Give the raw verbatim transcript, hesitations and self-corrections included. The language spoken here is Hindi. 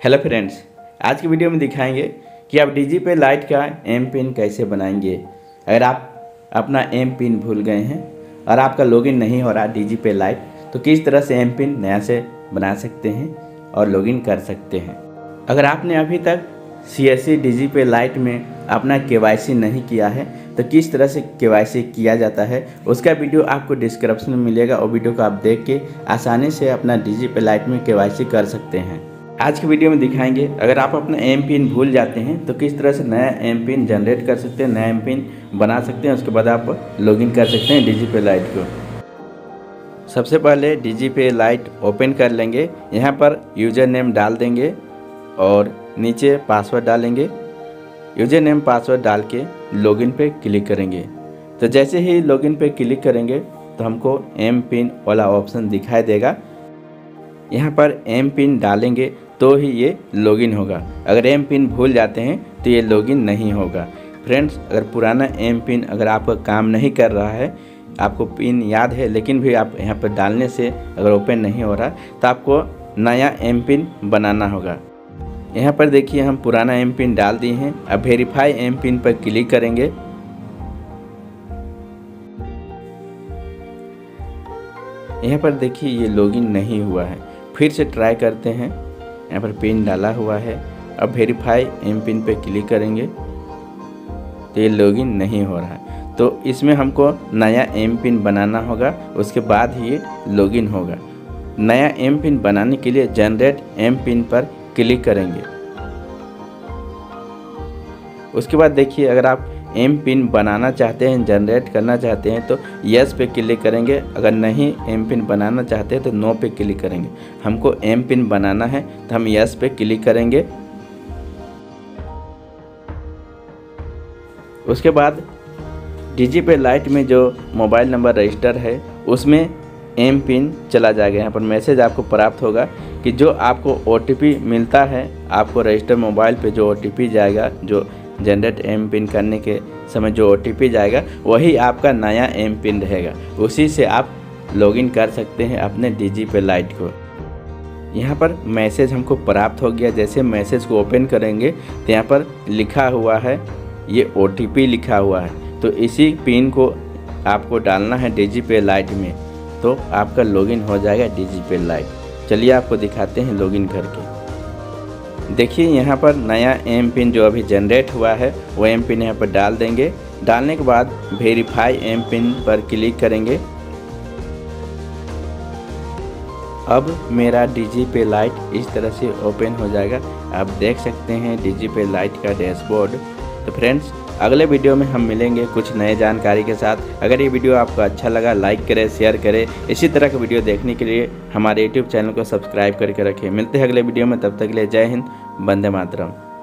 हेलो फ्रेंड्स, आज की वीडियो में दिखाएंगे कि आप डीजी पे लाइट का एम पिन कैसे बनाएंगे। अगर आप अपना एम पिन भूल गए हैं और आपका लॉगिन नहीं हो रहा डीजी पे लाइट, तो किस तरह से एम पिन नया से बना सकते हैं और लॉगिन कर सकते हैं। अगर आपने अभी तक C S C digi pay lite में अपना के वाई सी नहीं किया है तो किस तरह से के वाई सी किया जाता है उसका वीडियो आपको डिस्क्रिप्शन में मिलेगा और वीडियो को आप देख के आसानी से अपना डीजी पे लाइट में के वाई सी कर सकते हैं। आज की वीडियो में दिखाएंगे अगर आप अपना एम पिन भूल जाते हैं तो किस तरह से नया एम पिन जनरेट कर सकते हैं, नया एम पिन बना सकते हैं, उसके बाद आप लॉगिन कर सकते हैं डीजी पे लाइट को। सबसे पहले डीजी पे लाइट ओपन कर लेंगे, यहाँ पर यूज़र नेम डाल देंगे और नीचे पासवर्ड डालेंगे। यूज़र नेम पासवर्ड डाल के लॉगिन पे क्लिक करेंगे। तो जैसे ही लॉगिन पे क्लिक करेंगे तो हमको एम पिन वाला ऑप्शन दिखाई देगा। यहाँ पर एम पिन डालेंगे तो ही ये लॉगिन होगा। अगर एम पिन भूल जाते हैं तो ये लॉगिन नहीं होगा। फ्रेंड्स, अगर पुराना एम पिन अगर आपका काम नहीं कर रहा है, आपको पिन याद है लेकिन भी आप यहाँ पर डालने से अगर ओपन नहीं हो रहा तो आपको नया एम पिन बनाना होगा। यहाँ पर देखिए हम पुराना एम पिन डाल दिए हैं। अब वेरीफाई एम पिन पर क्लिक करेंगे। यहाँ पर देखिए ये लॉगिन नहीं हुआ है, फिर से ट्राई करते हैं। यहाँ पर पिन डाला हुआ है। अब वेरीफाई एम पिन पे क्लिक करेंगे तो ये लॉगिन नहीं हो रहा है, तो इसमें हमको नया एम पिन बनाना होगा, उसके बाद ही ये लॉगिन होगा। नया एम पिन बनाने के लिए जनरेट एम पिन पर क्लिक करेंगे। उसके बाद देखिए अगर आप एम पिन बनाना चाहते हैं, जनरेट करना चाहते हैं तो यस पे क्लिक करेंगे। अगर नहीं एम पिन बनाना चाहते हैं तो नो पे क्लिक करेंगे। हमको एम पिन बनाना है तो हम यस पे क्लिक करेंगे। उसके बाद डीजी पे लाइट में जो मोबाइल नंबर रजिस्टर है उसमें एम पिन चला जाएगा। यहाँ पर मैसेज आपको प्राप्त होगा कि जो आपको ओ टी पी मिलता है, आपको रजिस्टर मोबाइल पे जो ओ टी पी जाएगा, जो जनरेट एम पिन करने के समय जो ओ टी पी जाएगा वही आपका नया एम पिन रहेगा। उसी से आप लॉगिन कर सकते हैं अपने डीजी पे लाइट को। यहाँ पर मैसेज हमको प्राप्त हो गया। जैसे मैसेज को ओपन करेंगे तो यहाँ पर लिखा हुआ है, ये ओ टी पी लिखा हुआ है, तो इसी पिन को आपको डालना है डीजी पे लाइट में, तो आपका लॉगिन हो जाएगा डीजी पे लाइट। चलिए आपको दिखाते हैं लॉगिन करके। देखिए यहाँ पर नया एम पिन जो अभी जनरेट हुआ है वो एम पिन यहाँ पर डाल देंगे। डालने के बाद वेरीफाई एम पिन पर क्लिक करेंगे। अब मेरा डीजी पे लाइट इस तरह से ओपन हो जाएगा। आप देख सकते हैं डीजी पे लाइट का डैशबोर्ड। तो फ्रेंड्स, अगले वीडियो में हम मिलेंगे कुछ नए जानकारी के साथ। अगर ये वीडियो आपको अच्छा लगा लाइक करें, शेयर करें। इसी तरह का वीडियो देखने के लिए हमारे यूट्यूब चैनल को सब्सक्राइब करके रखें। मिलते हैं अगले वीडियो में, तब तक के लिए जय हिंद, वंदे मातरम।